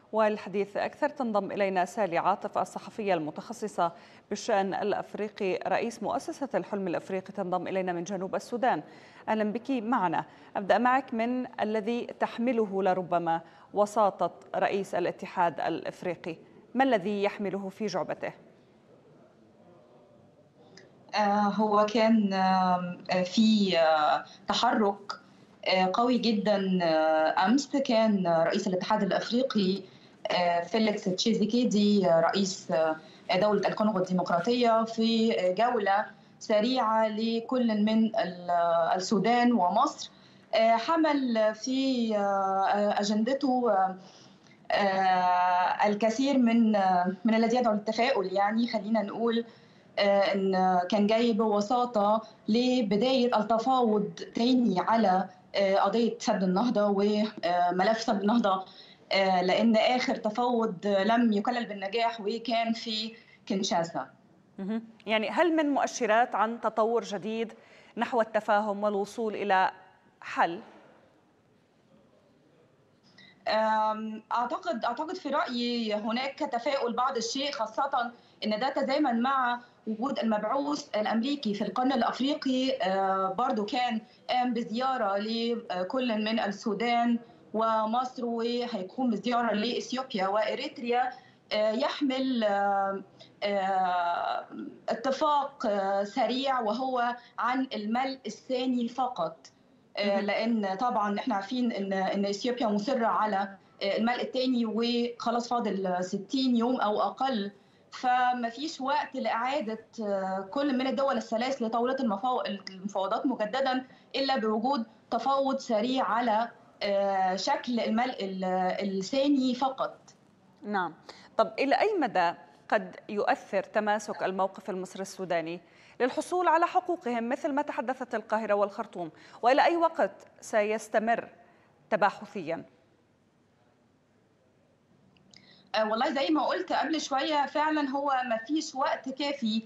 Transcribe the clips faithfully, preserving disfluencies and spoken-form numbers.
والحديث أكثر تنضم إلينا سالي عاطف الصحفية المتخصصة بالشأن الأفريقي رئيس مؤسسة الحلم الأفريقي، تنضم إلينا من جنوب السودان. أهلا بك معنا. أبدأ معك من الذي تحمله لربما وساطة رئيس الاتحاد الأفريقي، ما الذي يحمله في جعبته؟ هو كان في تحرك قوي جدا أمس. كان رئيس الاتحاد الأفريقي فيليكس تشيزيكيدي رئيس دولة الكونغو الديمقراطية في جولة سريعة لكل من السودان ومصر، حمل في أجندته الكثير من من الذي يدعو للتفاؤل. يعني خلينا نقول ان كان جاي بوساطه لبدايه التفاوض تاني على قضيه سد النهضه وملف سد النهضه، لان اخر تفاوض لم يكلل بالنجاح وكان في كينشاسا. يعني هل من مؤشرات عن تطور جديد نحو التفاهم والوصول الى حل؟ اعتقد اعتقد في رايي هناك تفاؤل بعض الشيء، خاصه ان ده تزامن مع وجود المبعوث الامريكي في القرن الافريقي. برضو كان قام بزياره لكل من السودان ومصر، وهيكون بزياره لاثيوبيا واريتريا، يحمل اتفاق سريع وهو عن الملء الثاني فقط، لان طبعا احنا عارفين ان ان اثيوبيا مصره على الملء الثاني وخلاص فاضل ستين يوم او اقل، فما فيش وقت لاعاده كل من الدول الثلاث لطاوله المفاوضات مجددا الا بوجود تفاوض سريع على شكل الملء الثاني فقط. نعم، طب الى اي مدى قد يؤثر تماسك الموقف المصري السوداني للحصول على حقوقهم مثل ما تحدثت القاهرة والخرطوم، وإلى أي وقت سيستمر تباحثيا؟ أه والله زي ما قلت قبل شوية، فعلا هو ما فيش وقت كافي.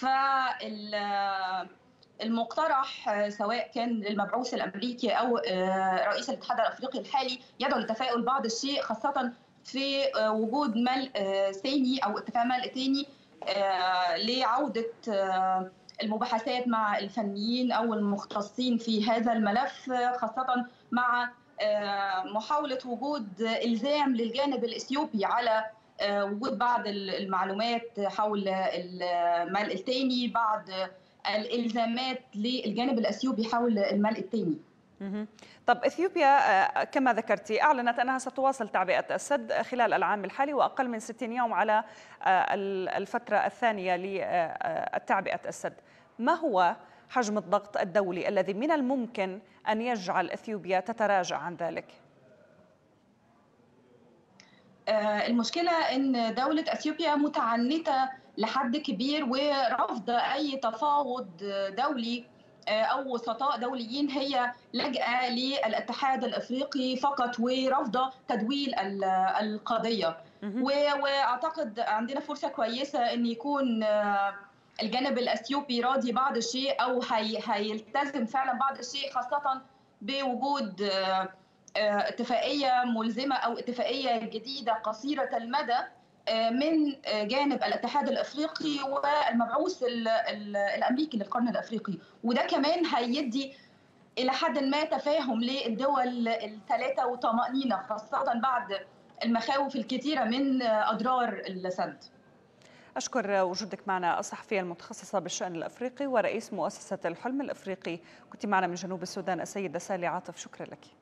فالمقترح سواء كان المبعوث الأمريكي أو رئيس الاتحاد الأفريقي الحالي يدعو لتفاؤل بعض الشيء، خاصة في وجود ملء ثاني أو اتفاق ملء ثاني لعودة المباحثات مع الفنيين أو المختصين في هذا الملف، خاصة مع محاولة وجود إلزام للجانب الإثيوبي على وجود بعض المعلومات حول الملء الثاني، بعض الإلزامات للجانب الإثيوبي حول الملء الثاني. طب إثيوبيا كما ذكرتي أعلنت أنها ستواصل تعبئة السد خلال العام الحالي وأقل من ستين يوم على الفترة الثانية لتعبئة السد. ما هو حجم الضغط الدولي الذي من الممكن أن يجعل إثيوبيا تتراجع عن ذلك؟ المشكلة أن دولة أثيوبيا متعنتة لحد كبير ورفض أي تفاوض دولي أو وسطاء دوليين. هي لجأة للاتحاد الأفريقي فقط ورفض تدويل القضية. وأعتقد عندنا فرصة كويسة أن يكون الجانب الأثيوبي راضي بعض الشيء أو هي هيلتزم فعلا بعض الشيء، خاصة بوجود اتفاقية ملزمة أو اتفاقية جديدة قصيرة المدى من جانب الاتحاد الافريقي والمبعوث الامريكي للقرن الافريقي. وده كمان هيدي الى حد ما تفاهم للدول الثلاثه وطمانينه، خاصه بعد المخاوف الكثيره من اضرار السد. أشكر وجودك معنا الصحفية المتخصصة بالشأن الأفريقي ورئيس مؤسسة الحلم الأفريقي، كنت معنا من جنوب السودان السيدة سالي عاطف، شكرا لك.